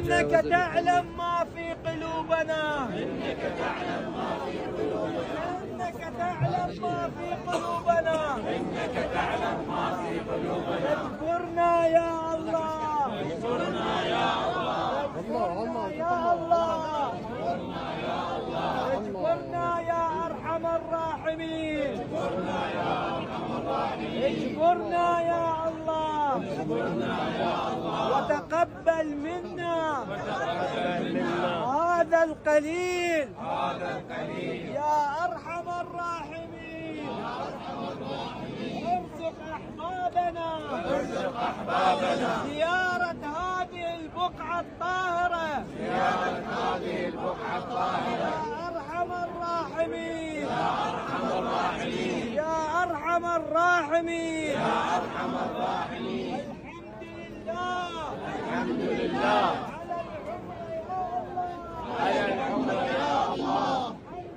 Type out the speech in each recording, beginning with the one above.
إنك تعلم ما في قلوبنا، إنك تعلم ما في قلوبنا، إنك تعلم ما في قلوبنا، إنك تعلم ما في قلوبنا. اذكرنا يا الله، اذكرنا يا الله، اذكرنا يا الله، اذكرنا يا أرحم الراحمين، اذكرنا يا أرحم الراحمين. اذكرنا يا الله، اذكرنا يا الله، وتقبل منا وتقبل منا هذا القليل هذا القليل يا أرحم الراحمين. ارزق أحبابنا، وارزق أحبابنا زيارة هذه البقعة الطاهرة، زيارة هذه البقعة الطاهرة. يا أرحم الراحمين، يا أرحم الراحمين، يا أرحم الراحمين. يا أرحم الراحمين. الحمد لله، الحمد لله على العمر يا الله،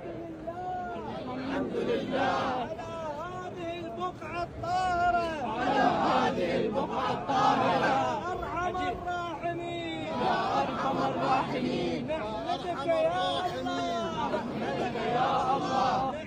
الحمد لله على هذه البقعة الطاهرة، على هذه البقعة الطاهرة. يا أرحم الراحمين، يا أرحم الراحمين. نحمدك يا الله، نحمدك يا الله،